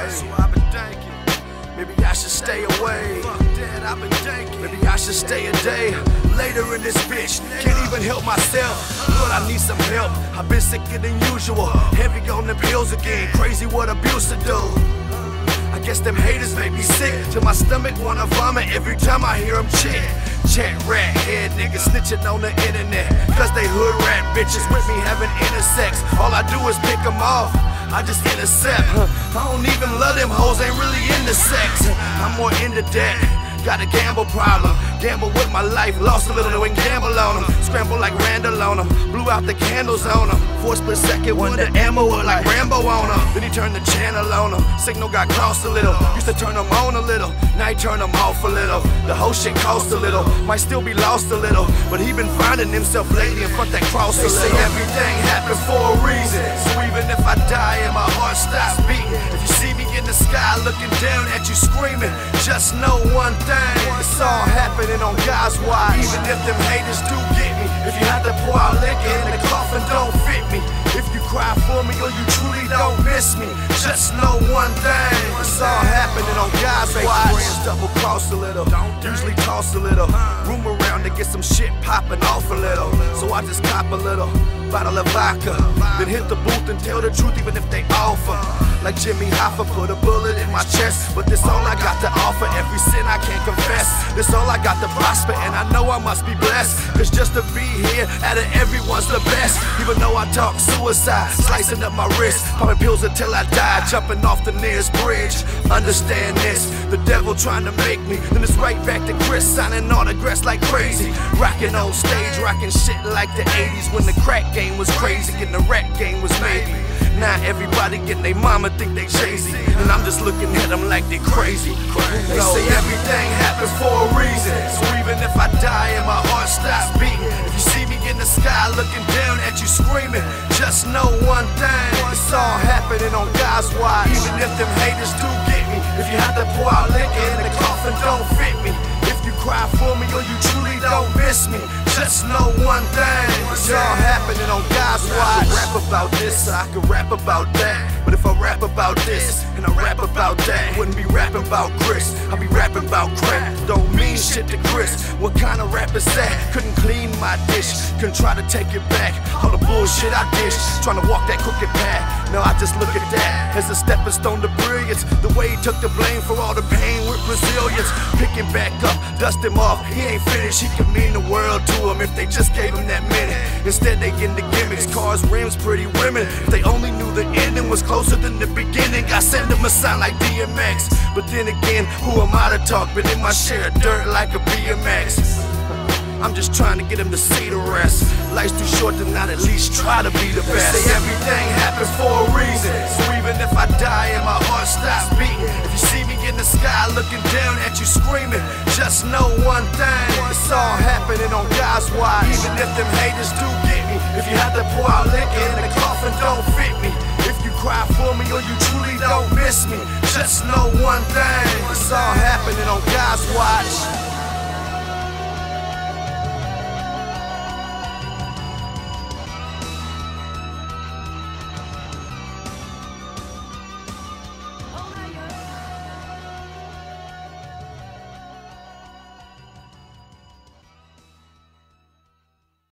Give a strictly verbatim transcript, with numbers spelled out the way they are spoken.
So I've been thinking, maybe I should stay away. Fuck that, I've been thinking, maybe I should stay a day later in this bitch. Can't even help myself, Lord, I need some help. I've been sicker than usual, heavy on the pills again. Crazy what abuse to do. I guess them haters make me sick till my stomach wanna vomit every time I hear them chant. Chant rat head niggas snitching on the internet, cause they hood rat bitches with me having intersex. All I do is pick them off, I just intercept. I don't even love them hoes, ain't really into sex. I'm more into that. Got a gamble problem, gamble with my life, lost a little and gamble on them. Scramble like Randall on them, blew out the candles on them. For a split second, wonder ammo or like Rambo on them. Then he turned the channel on them, signal got crossed a little. Used to turn them on a little, now he turn them off a little. The whole shit cost a little, might still be lost a little. But he been finding himself lately and front that cross a little. They say everything happened for a reason, so even if I die and my heart stops beating, if you see me in the sky looking down at you screaming, just know one thing, it's all happening on God's watch. Even if them haters do get me, if you have to pour out liquor and the coffin don't fit me, if you cry for me or you truly don't miss me, just know one thing, it's all happening on God's watch. Friends double cross a little, usually toss a little, room around to get some shit popping off a little. So I just cop a little bottle of vodka, then hit the booth and tell the truth even if they offer. Like Jimmy Hoffa, put a bullet in my chest, but this all I got to offer. Every sin I can't confess, this all I got to prosper, and I know I must be blessed. Cause just to be here, out of everyone's the best. Even though I talk suicide, slicing up my wrist, popping pills until I die, jumping off the nearest bridge. Understand this, the devil trying to make me, then it's right back to Chris, signing autographs like crazy. Rocking on stage, rocking shit like the eighties, when the crack game was crazy and the rap game was maybe. Now everybody getting they mama think they Jay-Z, and I'm just looking at them like they crazy. They say everything happens for a reason, so even if I die and my heart stops beating, if you see me in the sky looking down at you screaming, just know one thing, it's all happening on God's watch. Even if them haters do get me, if you have to pour out liquor and the coffin don't fit me, if you cry for me or you truly don't miss me, just know one thing, it's all happening on God's watch. I can rap about this, I can rap about that, but if I rap about this and I rap about that, wouldn't be rapping about Chris, I'd be rapping about crack. Don't mean shit to Chris, what kind of rap is that? Couldn't clean my dish, couldn't try to take it back. All the bullshit I dish, trying to walk that crooked path. Now I just look at that as a stepping stone to brilliance. The way he took the blame for all the pain with resilience, picking back up, dust him off, he ain't finished. He could mean the world to him if they just gave him that minute. Instead they get the gimmicks, cars, rims, pretty women. If they only knew the ending was closer than the beginning, I send them a sign like D M X. But then again, who am I to talk? Been in my share of dirt like a B M X. I'm just trying to get him to see the rest. Life's too short to not at least try to be the best. They say everything happens for a reason, so even if I die and my heart stops beating, if you see me in the sky looking down at you screaming, just know one thing, it's all happening on God's watch. Even if them haters do get me, if you have to pour out liquor and the coffin don't fit me, if you cry for me or you truly don't miss me, just know one thing, it's all happening on God's watch.